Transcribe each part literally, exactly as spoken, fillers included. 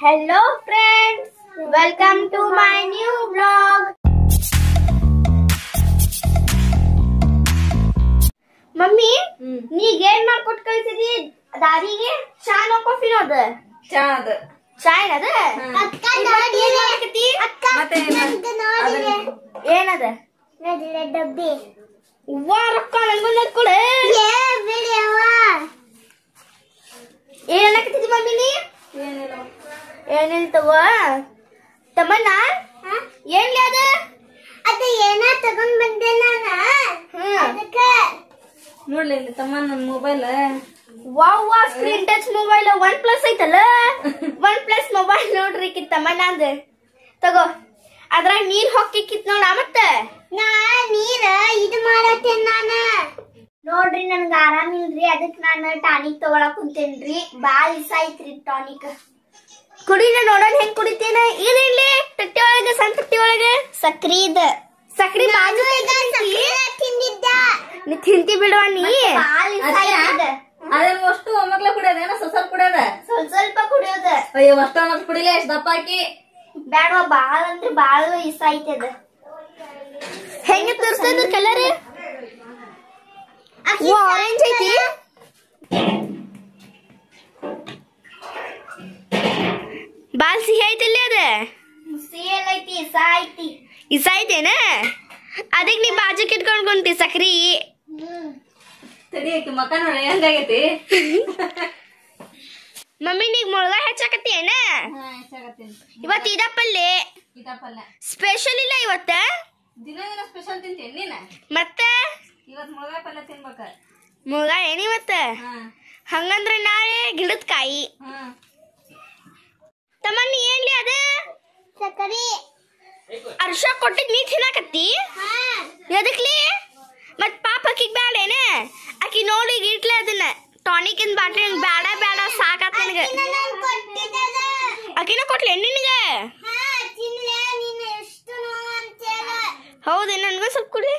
Hello friends, welcome to my new vlog. Mummy ನೀಗ ಏನ್ ಮಾಡ್ಕೊಟ್ ಕಳ್ಸಿದಿ ದಾರಿಗೆ ಚಾ ನೋ ಕಾಫಿ ನೋದ ಚಾ ಅದ ಚಾ ಏನದ ಅಕ್ಕ ನೋಡಿ ಮಾಡಕತ್ತಿ ಅಕ್ಕ ಮತ್ತೆ ಏನದ ನದಿಲೆ ಡಬ್ಬಿ ವಾ ರೊಕ್ಕ ನಂಗೊಂದು ಕೊಡೆ ಏ ಬಿಡಿ ಅವ್ವ ಏನ್ ಅನ್ನಕತ್ತಿ ಮಮ್ಮಿ ನೀ ಏನಿಲ್ಲ ಏನಿಲ್ಲ ತಗೋ ತಮ್ಮಣ್ಣ ಏನ್ ಅದ ಅದ ಏನ ತಗೊಂಡ್ ಬಂದೆ ನಾನ ಅದಕ್ಕೆ ನೋಡ್ಲಿ ಇಲ್ಲಿ ತಮ್ಮ ನನ್ನ ಮೊಬೈಲ್ ವಾವ್ ವಾ screen touch mobile OnePlus ಐತಲ್ಲ ಒನ್ ಪ್ಲಸ್ ಮೊಬೈಲ್ ನೋಡ್ರಿ ಕಿ ತಮ್ಮಣ್ಣ ಅಂದ ತಗೋ ಅದ್ರಾಗ ನೀರ್ ಹೊಕ್ಕಿಕ್ಕಿತ್ ನೋಡ ಮತ್ತೆ ನಾ ನೀರ ಇದು ಮಾಡತ್ತೇನ್ ನಾನ ನೋಡ್ರಿ ನನ್ಗ ಆರಾಮಿಲ್ರಿ ಅದಕ್ಕೆ ನಾನು ಟಾನಿಕ್ ತಗೊಳಕ್ ಕುಂತೇನ್ರಿ ಬಾಳ ಇಸ ಐತ್ರಿ ಟಾನಿಕ್ ಕುಡಿನ ನೋಡೋಣ ಹೆಂಗ್ ಕುಡಿತೇನ ಇದಿರ್ಲಿ ತಟ್ಟಿ ಒಳಗ ಸಣ್ಣ ತಟ್ಟಿ ಒಳಗ ಸಕ್ರಿ ಇದ ಸಕ್ರಿ ಬಾಜು ತಿಂದಿದ್ದ ನೀ ತಿಂತಿ ಬಿಡುವ ನೀ ಅದೇನು ಅಷ್ಟು ಒಮ್ಮಕ್ಲ ಕುಡಿಯೋದೇನ ಸ್ವಲ್ಪ ಕುಡಿಯೋದ ಸ್ವಲ್ಪ ಸ್ವಲ್ಪ ಕುಡಿಯೋದ ಅಯ್ಯೋ ಅಷ್ಟು ಒಮ್ಮಕ್ ಕುಡಿಲೇ ಎಷ್ಟು ದಪ್ಪ ಹಾಕಿ ಬ್ಯಾಡವಾ ಬಾಳ ಅಂದ್ರೆ ಬಾಳ ಇಷ್ಟ ಐತದ ಹೆಂಗ ತೋರಿಸ್ತದ ಕಲರ್ ಆರೆಂಜ್ ಐತಿ ಬಾಲ್ ಸಿಹಿ ಐತಿಲ್ಲ ಅದ ಸಿಹಿ ಐತಿ ಇಸ ಐತಿ ಇಸ ಐತೇನ ಅದಕ್ಕೆ ನೀ ಬಾಜುಕ್ ಇಟ್ಕೊಂಡ್ ಕುಂತಿ ಸಕ್ರಿ ತಡಿ ಆಕಿ ಮಕ ನೋಡಿ ಹೆಂಗಾಗೈತಿ ಮಮ್ಮಿ ನೀಗ್ ಮೊಳಗ ಹೆಚ್ಚಾಕತ್ತಿ ಏನ ಇವತ್ತು ಇದ ಪಲ್ಲೆ ಸ್ಪೆಷಲ್ ಇಲ್ಲ ಇವತ್ತ ದಿನ ದಿನ ಸ್ಪೆಷಲ್ ತಿಂತೀನಿ ನೀನ ಮತ್ತ ಇವತ್ ಮುಳಗಾಯಿ ಪಲ್ಯ ತಿನ್ಬೇಕ ಮುಳಗ ಏನಿವತ್ತ ಹಂಗಂದ್ರ ನಾಳೆ ಗಿಡದ ಕಾಯಿ ತಮ್ಮಣ್ಣಿ ಏನ್ಲಿ ಅದ ಸಕ್ಕರಿ ಅರ್ಶ ಕೊಟ್ಟಿದ್ ನೀ ತಿನ್ನಾಕತ್ತಿ ಎದಕ್ಲಿ ಮತ್ ಪಾಪ ಅಕ್ಕಿಗ್ ಬ್ಯಾಡೇನ ಅಕ್ಕಿ ನೋಡಿ ಇಟ್ಲೆ ಅದನ್ನ ಟಾನಿಕ್ ಇನ್ ಬಾಟ್ಲಿ ಬ್ಯಾಡ ಬ್ಯಾಡ ಸಾಕಾತ ನನಗ ಅಕ್ಕಿನ ಕೊಟ್ಲೆ ನಿನಗ ಹೌದು ನನ್ಗೂ ಸ್ವಲ್ಪ ಕುಡಿ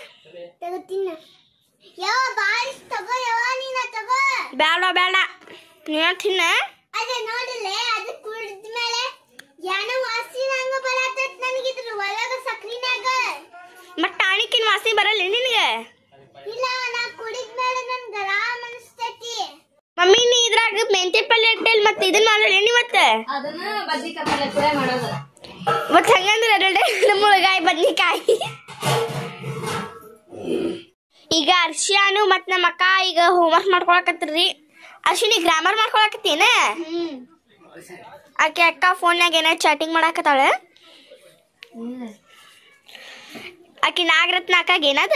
ಬ್ಯಾಡ ಬ್ಯಾಡ ನೀನ ತಿನ್ನ ಮತ್ ಟಾನಿಕ್ಕಿನ ವಾಸನೆ ಬರಲ್ಲ ನಿನಗ ಮಮ್ಮಿ ನೀ ಇದ್ರಾಗ ಮೆಂತೆ ಪಲ್ಯ ಇಟ್ಟಲ್ ಮತ್ತೆ ಇದನ್ನ ಮಾಡಲ್ಲ ಇವತ್ತ ಅದನ್ನ ಬದ್ನಿಕಾಯಿ ಪಲ್ಯ ಕೂಡ ಮಾಡೋದು ಮತ್ ಹಂಗಂದ್ರ ಎರಡೆ ಮುಳಗಾಯಿ ಬದ್ನಿಕಾಯಿ ಈಗ ಅರ್ಶಿಯಾನು ಮತ್ ನಮ್ಮ ಅಕ್ಕ ಈಗ ಹೋಮ್ವರ್ಕ್ ಮಾಡ್ಕೊಳಕತ್ರಿ ಅರ್ಶಿನಿ ಗ್ರಾಮರ್ ಮಾಡ್ಕೊಳಕತ್ತೇನ ಆಕೆ ಅಕ್ಕ ಫೋನ್ಯಾಗ ಏನ ಚಾಟಿಂಗ್ ಮಾಡಾಕತ್ತಾಳ ಆಕಿ ನಾಗರತ್ನ ಅಕ್ಕಾಗ ಏನದ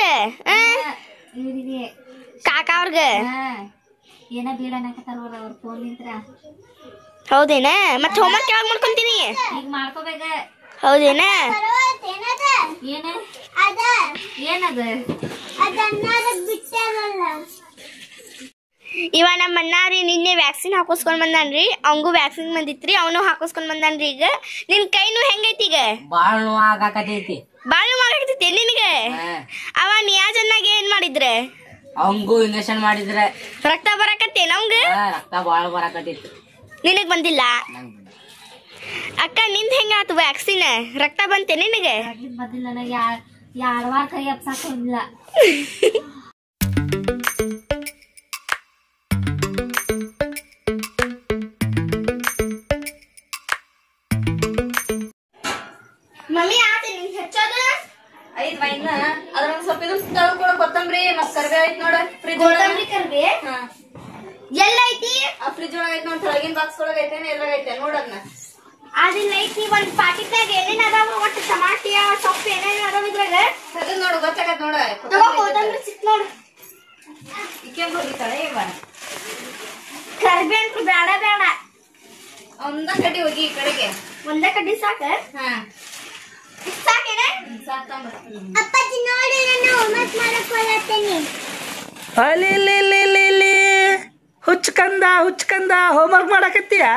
ಕಾಕ ಅವ್ರಗ ಏನ ಬೀಡ ಅನ್ನಕತ್ತಾರ ಅವ್ರ ಫೋನ್ ನಿಂತ್ರ ಹೌದೇನ ಮತ್ ಹೋಮ್ವರ್ಕ್ ಯಾವಾಗ ಮಾಡ್ಕೊಂತೀನಿ ಈಗ ಮಾಡ್ಕೋಬೇಕ ಹೌದೇನ ಏನ ಏನದ ಇವ ನಮ್ಮ ಅಣ್ಣಾರಿ ನಿನ್ನೆ ವ್ಯಾಕ್ಸಿನ್ ಹಾಕೋಸ್ಕೊಂಡ್ ಬಂದಾನ್ರಿ ಅವಂಗೂ ವ್ಯಾಕ್ಸಿನ್ ಬಂದಿತ್ರಿ ಅವನು ಹಾಕೋಸ್ಕೊಂಡ್ ಬಂದಾನ್ರಿ ಈಗ ನಿನ್ ಕೈನು ಹೆಂಗೈತಿ ಈಗ ಬಾಳ ನೋವಾಗತೈತಿ ಬಾಳ ನೋವಾಗತೈತಿ ನಿನಗ ಅವ ನಿಯಾಜನ್ನಾಗ ಏನ್ ಮಾಡಿದ್ರೆ ಅವಂಗೂ ಇಂಜೆಕ್ಷನ್ ಮಾಡಿದ್ರೆ ರಕ್ತ ಬರಾಕತ್ತೇನ ಅವಂಗ ರಕ್ತ ಬಾಳ ಬರಾಕತೈತಿ ನಿನಗ್ ಬಂದಿಲ್ಲ ಅಕ್ಕ ನಿಂದ ಹೆಂಗಾತು ವ್ಯಾಕ್ಸಿನ್ ರಕ್ತ ಬಂತೆ ನಿನಗ ಬಂದಿಲ್ಲ ನನಗೆ ಎರಡು ವಾರ ಕೈ ಅಪ್ಸಾಕ ಬಂದಿಲ್ಲ ಮಮ್ಮಿ ಆತ ನಿನ್ ಹೆಚ್ಚೋದ ಐದ್ ವೈನ್ ಅದ್ರ ಸ್ವಲ್ಪ ಇದು ತಳ್ಕೊಳ ಕೊತ್ತಂಬರಿ ಮತ್ ಕರ್ಬೇ ಐತ್ ನೋಡ ಫ್ರಿಜ್ ಕೊತ್ತಂಬರಿ ಕರ್ಬೇ ಎಲ್ಲ ಐತಿ ಆ ಫ್ರಿಜ್ ಒಳಗ ಐತ್ ನೋಡ್ ಕೆಳಗಿನ ಬಾಕ್ಸ್ ಒಳಗ ಐತೇನ ಎಲ್ರಾಗ ಐತೆ ನೋಡದ್ನ ಅದನ್ನ ಐತಿ ಒಂದ್ ಪಾಕಿಟ್ನಾಗ ಏನೇನ್ ಅದಾವ ಒಟ್ಟು ಟಮಾಟಿಯ ಸೊಪ್ಪು ಏನೇನ್ ಅದಾವ ಇದ್ರಾಗ ತೆಗೆದ್ ನೋಡು ಗೊತ್ತಾಗತ್ ನೋಡ ತಗೋ ಕೊತ್ತಂಬರಿ ಸಿಕ್ ನೋಡು ಇಕ್ಕೆ ಹೋಗಿತಾಳೆ ಇವ ಕರ್ಬೇ ಅಂತ ಬೇಡ ಬೇಡ ಒಂದ ಕಡ್ಡಿ ಹೋಗಿ ಈ ಕಡೆಗೆ ಒಂದೇ ಕಡ್ಡಿ ಸಾಕ ಹಾ ಸಾಕೇನ ಸಾಕಂಬ ಅಪ್ಪಾಜಿ ನೋಡಿ ನಾನು ಹೋಮ್ವರ್ಕ್ ಮಾಡಕ್ ಹೋಗತ್ತೇನೆ ಅಲ್ಲಿ ಹುಚ್ಕಂದ ಹುಚ್ಕಂದ ಹೋಮ್ವರ್ಕ್ ಮಾಡಕತ್ತೀಯ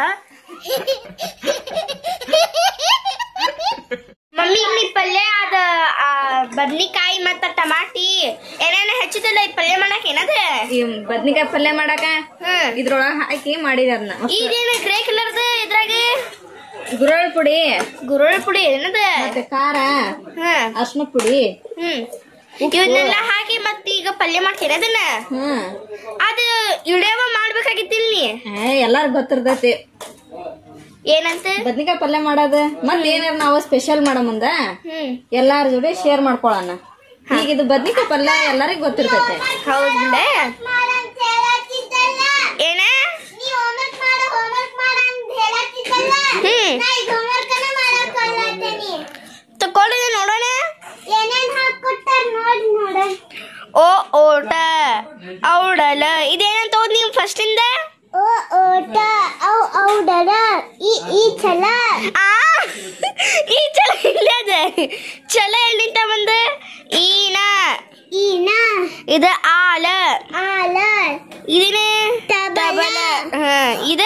ಮಮ್ಮಿ ನೀ ಪಲ್ಯ ಅದ ಬದ್ನಿಕಾಯಿ ಮತ್ತ ಟಮಾಟಿ ಏನೇನ ಹೆಚ್ಚಿದಲ್ಲ ಈ ಪಲ್ಯ ಮಾಡಕ್ ಏನದ ಈ ಬದ್ನಿಕಾಯಿ ಪಲ್ಯ ಮಾಡಾಕ ಇದ್ರೊಳಗ ಹಾಕಿ ಮಾಡಿದ ಅದನ್ನ ಇದೇನ ಗ್ರೇ ಕಲರ್ದ ಇದ್ರಾಗ ಗುರಳ್ ಪುಡಿ ಗುರಳ್ ಪುಡಿ ಏನದ ಮತ್ತೆ ಖಾರ ಹಾ ಅರ್ಶಿನ ಪುಡಿ ಹ್ಮ್ ಇವನ್ನೆಲ್ಲ ಹಾಕಿ ಮತ್ತ ಈಗ ಪಲ್ಯ ಮಾಡ್ತೀರ ಅದನ್ನ ಹ್ಮ್ ಅದು ಇಡೇವ ಮಾಡ್ಬೇಕಾಗಿತ್ತಿಲ್ ನೀ ಎಲ್ಲಾರ್ಗ ಗೊತ್ತಿರ್ತೈತಿ ಏನಂತ ಬದ್ನಿಕಾಯಿ ಪಲ್ಯ ಮಾಡೋದ ಮತ್ ಏನಾರ ನಾವು ಸ್ಪೆಷಲ್ ಮಾಡೋ ಮುಂದ ಹ್ಮ್ ಎಲ್ಲಾರ ಜೋಡಿ ಶೇರ್ ಮಾಡ್ಕೊಳಣ ಈಗ ಇದು ಬದ್ನಿಕಾಯಿ ಪಲ್ಯ ಎಲ್ಲರಿಗೂ ಗೊತ್ತಿರ್ತೈತೆ ಹೌದ್ ಬಿಡ ಏನ ತಕೊಳ್ಳಿ ನೋಡೋಣ ಓ ಓಟ ಔಡಲ ಇದೇನಂತ ಓದ್ ನೀವು ಫಸ್ಟ್ ಇಂದ ಓ ಓಟ ಔ ಔಡಲ ಈ ಈ ಚಲ ಆ ಈ ಚಲ ಇಲ್ಲ ಅದ ಚಲ ಎಲ್ಲಿಂದ ಬಂದ ಈನ ಈನ ಇದ ಆಲ ಆಲ ಇದೇನೆ ತಬಲ ಹ ಇದ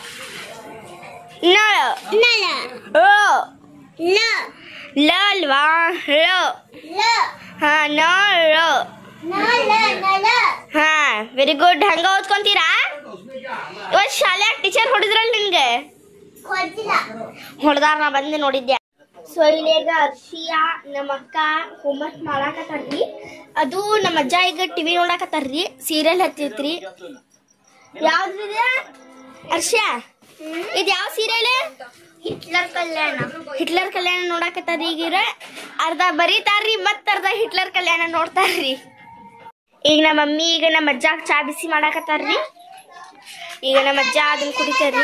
ನಳ ನಲ ರ ಲ ಲ ಅಲ್ವಾ ರ ಲ ಹಾ ನಳ ನಲ ನಲ ಹಾ ವೆರಿ ಗುಡ್ ಹಂಗ ಓದ್ಕೊಂತೀರಾ ಇವತ್ತು ಶಾಲ್ಯಾಗ ಟೀಚರ್ ಹೊಡಿದ್ರಲ್ಲ ನಿನ್ಗೆ ಕೊಡ್ತಿಲ್ಲ ಹೊಡೆದಾರ ನಾ ಬಂದು ನೋಡಿದ್ದೆ ಸೊ ಇಲ್ಲೇಗ ಅರ್ಷಿಯಾ ನಮ್ಮ ಅಕ್ಕ ಹೋಮ್ವರ್ಕ್ ಮಾಡಾಕತ್ತಾರ್ರಿ ಅದು ನಮ್ಮ ಅಜ್ಜ ಈಗ ಟಿವಿ ನೋಡಾಕತ್ತಾರ್ರಿ ಸೀರಿಯಲ್ ಹತ್ತಿತ್ರಿ ಯಾವ್ದ್ರಿದ ಅರ್ಷಿಯಾ ಇದು ಯಾವ serial Hitler Kalyana Hitler Kalyana ನೋಡಾಕತ್ತಾರ್ರಿ ಈಗ ಅರ್ಧ ಬರೀತಾರ್ರಿ ಮತ್ತ ಅರ್ಧ ಹಿಟ್ಲರ್ ಕಲ್ಯಾಣ ನೋಡ್ತಾರ್ರಿ ಈಗ ನಮ್ಮ ಮಮ್ಮಿ ಈಗ ನಮ್ಮ ಅಜ್ಜಾಗ ಚಾ ಬಿಸಿ ಮಾಡಾಕತ್ತಾರ್ರಿ ಈಗ ನಮ್ಮ ಅಜ್ಜ ಅದನ್ನ ಕುಡಿತಾರ್ರಿ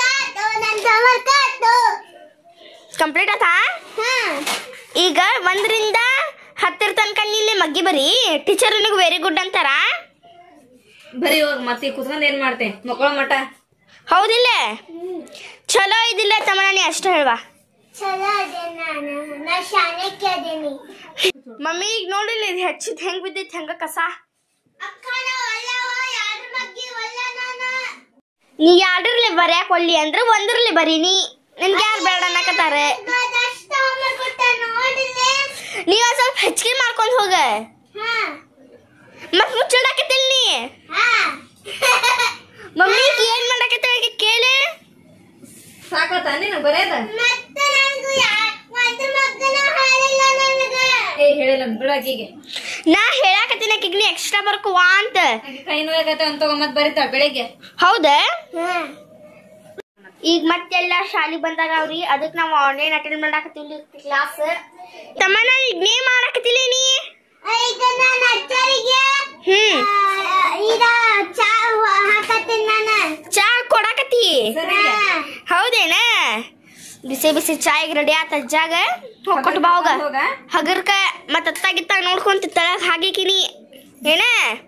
ಕಂಪ್ಲೀಟ್ ಆತಾ ಈಗ ಒಂದರಿಂದ ಹತ್ತರ ತನಕ ಇಲ್ಲಿ ಮಗ್ಗಿ ಬರೀ ಟೀಚರ್ ನಿನಗೆ ವೆರಿ ಗುಡ್ ಅಂತಾರ ಬರೀ ಹೋಗ್ ಮತ್ತೆ ಕುತ್ಕೊಂಡ್ ಏನ್ ಮಾಡ್ತೆ ಮಕ್ಕಳ ಮಠ ಹೌದಿಲ್ಲ ಚಲೋ ಇದಿಲ್ಲ ತಮ್ಮ ನೀ ಅಷ್ಟ ಹೇಳ್ವಾ ಚಲೋ ಅದೇ ನಾನು ನಾ ಶಾಣಕ್ಯ ಅದೇನಿ ಮಮ್ಮಿ ಈಗ ನೋಡಿಲ್ಲ ಇದು ಹೆಚ್ಚಿದ್ ಹೆಂಗ್ ಬಿದ್ದೈತಿ ಹೆಂಗ ಕಸ ಅಕ್ಕ ನಾ ಒಲ್ಲವ ಯಾರ ಬಗ್ಗೆ ಒಲ್ಲ ನಾನು ನೀ ಯಾಡ್ರಲ್ಲಿ ಬರ್ಯಾಕ ಒಲ್ಲಿ ಅಂದ್ರೆ ಒಂದ್ರಲ್ಲಿ ಬರೀನಿ ನಿನ್ಗೆ ಯಾರು ಬೇಡ ಅನ್ನಕತ್ತಾರ ಅದಷ್ಟ ಹೋಮ್ವರ್ಕ್ ಕೊಟ್ಟ ನೋಡಿಲೆ ನೀವ ಸ್ವಲ್ಪ ಹೆಚ್ಚಿಗೆ ಮಾಡ್ಕೊಂಡ್ ಹೋಗ ಹಾ ಮತ್ ಮುಚ್ಚಿಡಾಕತ್ತಿಲ್ ನೀ ಹಾ ಮಮ್ಮಿ ಏನ್ ಮಾಡಾಕತ್ತ ಕೇಳಿ ಸಾಕತ್ತ ನೀನು ಬರೇದ ಮತ್ತೆ ನನಗೂ ಒಂದು ಮಗನ ಹಾಲಿಲ್ಲ ನನಗೆ ಏ ಹೇಳಿಲ್ಲ ಬಿಡಾಕಿಗೆ ನಾ ಹೇಳಾಕತ್ತೀನಿ ಆಕಿಗ್ ನೀ ಎಕ್ಸ್ಟ್ರಾ ಬರ್ಕುವಾ ಅಂತ ಕೈ ನೋವಾಗತ್ತೆ ಅಂತ ಮತ್ ಬರೀತಾಳ ಬೆಳಿಗ್ಗೆ ಹೌದಾ ಹಾ ಈಗ ಮತ್ತೆಲ್ಲ ಶಾಲಿ ಬಂದಾಗ ಅವ್ರಿ ಅದಕ್ಕೆ ನಾವು ಆನ್ಲೈನ್ ಅಟೆಂಡ್ ಮಾಡಾಕತ್ತೀವಿ ಕ್ಲಾಸ್ ತಮ್ಮನ ಈಗ ನೀ ಮಾಡಾಕತ್ತಿಲ್ಲ ನೀ ಈಗ ನಾನು ಅಚ್ಚರಿಗೆ ಹ್ಮ್ ಈಗ ಚಾ ಹಾಕತ್ತೀನಿ ನಾನು ಚಾ ಕೊಡಾಕತ್ತಿ ಸರಿ ಹೌದೇನ ಬಿಸಿ ಬಿಸಿ ಚಾಯ್ ರೆಡಿ ಆತ ಅಜ್ಜಾಗ ಹೋಗ್ಕೊಟ್ಟು ಬಾ ಹೋಗ ಹೋಗ ಹಗರ್ಕ ಮತ್ತ ಅತ್ತಾಗಿತ್ತಾಗ ನೋಡ್ಕೊಂತ ತಳಗ ಹಾಕಿಕಿನಿ ಏನ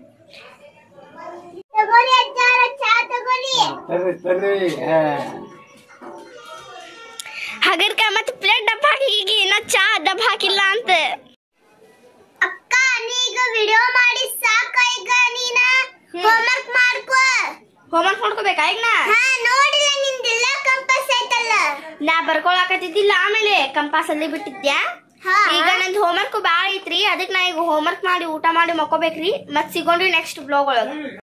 ತಗೋರಿ ಅಜ್ಜಾರ ಚಾ ತಗೋರಿ ಹಗರ್ಕ ಮತ್ತ ಪ್ಲೇಟ್ ಡಬ್ಬ ಹಾಕಿ ಇನ್ನ ಚಾ ಡಬ್ಬ ಹಾಕಿಲ್ಲ ಅಂತ ಅಕ್ಕ ನೀಗ ವಿಡಿಯೋ ಮಾಡಿ ಸಾಕ ಈಗ ನೀನ ಹೋಮ್ವರ್ಕ್ ಮಾಡ್ಕೋ ಹೋಮ್ವರ್ಕ್ ಮಾಡ್ಕೋಬೇಕಾ ಈಗ ನಾ ಹಾ ನೋಡಿಲ್ಲ ನಿಂದೆಲ್ಲ ಕಂಪಾಸ್ ಐತಲ್ಲ ನಾ ಬರ್ಕೊಳಕತ್ತಿದ್ದಿಲ್ಲ ಆಮೇಲೆ ಕಂಪಾಸ್ ಅಲ್ಲಿ ಬಿಟ್ಟಿದ್ಯಾ ಹಾ ಈಗ ನಂದು ಹೋಮ್ವರ್ಕ್ ಬಾಳ ಐತ್ರಿ ಅದಕ್ಕೆ ನಾ ಈಗ ಹೋಮ್ವರ್ಕ್ ಮಾಡಿ ಊಟ ಮಾಡಿ ಮಕ್ಕೋಬೇಕ್ರಿ ಮತ್ ಸಿಗೋಣ್ರಿ ನೆಕ್ಸ್ಟ್ ಬ್ಲಾಗ್ ಒಳಗ